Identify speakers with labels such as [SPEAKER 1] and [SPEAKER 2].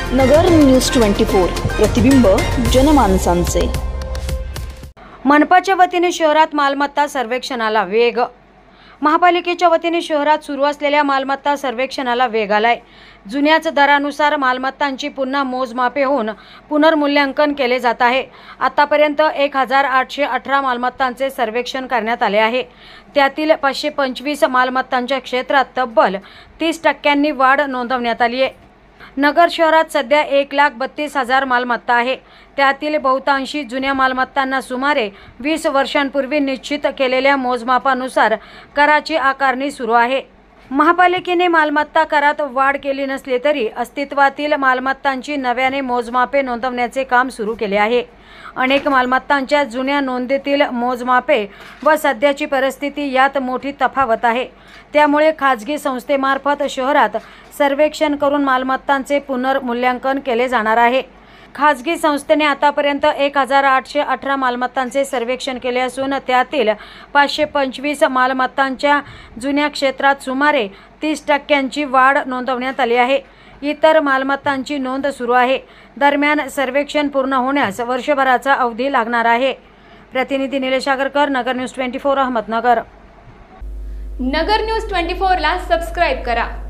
[SPEAKER 1] नगर news 24 प्रतिबिंब जनमानसांचे।
[SPEAKER 2] मनपाच्या वतीने शहरात मालमत्ता सर्वेक्षणाला वेग। महापालिकेच्या वतीने शहरात सुरू असलेल्या मालमत्ता सर्वेक्षणाला वेग आलाय। जुन्याच दरानुसार मालमत्तांची पुन्हा मोजमापे होऊन पुनर्मूल्यांकन केले जात आहे। आतापर्यंत 1818 मालमत्तांचे सर्वेक्षण करण्यात आले आहे। त्यातील 525 मालमत्तांच्या क्षेत्रात तब्बल 30% वाढ नोंदवण्यात आली आहे। नगर शहरात सध्या 1,32,000 मालमत्ता आहे। त्यातील बहुतांशी जुन्या मालमत्तांना सुमारे 20 वर्षांपूर्वी निश्चित केलेल्या मोजमापानुसार कराची आकारणी सुरू आहे। महापालिकेने मालमत्ता करात वाढ केली नसली तरी अस्तित्वातील मालमत्तांची नव्याने मोजमापे नोंदवण्याचे काम सुरू केले आहे। अनेक मालमत्तांच्या जुन्या नोंदीतील मोजमापे व सध्याची परिस्थिती यात मोठी तफावत आहे। त्यामुळे खाजगी संस्थेमार्फत शहरात सर्वेक्षण करून मालमत्तांचे पुनर्मूल्यांकन केले जाणार आहे। खाजगी संस्थेने आतापर्यंत 1818 मालमत्तांचे सर्वेक्षण केले असून त्यातील 525 मालमत्तांच्या जुन्या क्षेत्रात सुमारे 30% वाढ नोंदवण्यात आली आहे। इतर मालमत्तांची नोंद सुरू आहे। दरम्यान सर्वेक्षण पूर्ण होण्यास वर्षभराचा अवधी लागणार आहे। प्रतिनिधी निलेश आगरकर, नगर न्यूज 24, अहमदनगर।
[SPEAKER 3] नगर न्यूज 24 ला सबस्क्राइब करा।